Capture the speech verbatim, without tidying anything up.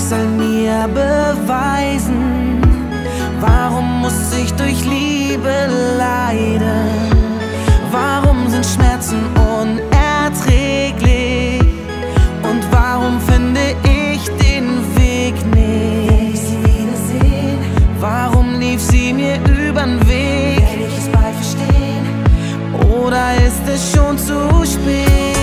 Schicksal mir beweisen? Warum muss ich durch Liebe leiden? Warum sind Schmerzen unerträglich? Und warum finde ich den Weg nicht? Werde ich sie wiedersehen? Warum lief sie mir übern Weg? Werde ich es bald verstehen? Oder ist es schon zu spät?